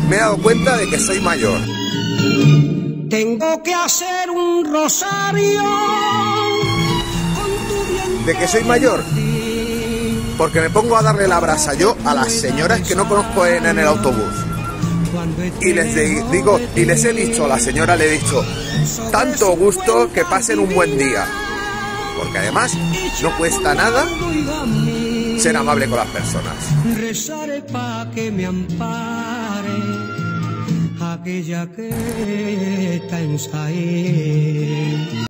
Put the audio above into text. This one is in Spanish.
me he dado cuenta de que soy mayor. Tengo que hacer un rosario ¿De que soy mayor? Porque me pongo a darle la brasa yo a las señoras que no conozco en el autobús. Y les digo, y les he dicho, a la señora le he dicho, tanto gusto, que pasen un buen día. Porque además no cuesta nada ser amable con las personas. rezaré pa' que me ampare aquella que está en Saín.